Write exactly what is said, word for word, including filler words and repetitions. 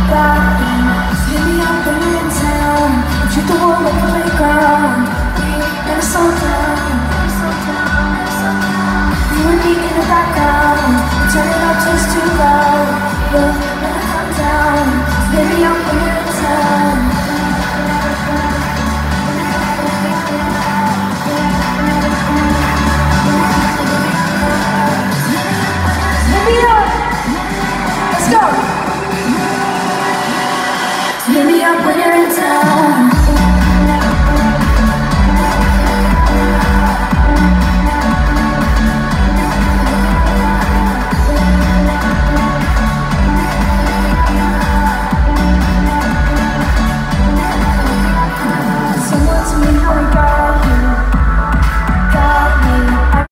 body. Hit me up when you're in town. And treat the world like a playground. We never slow down. You and me in the background. Turn it up just too loud. We'll never come down. Hit me up when you're in town.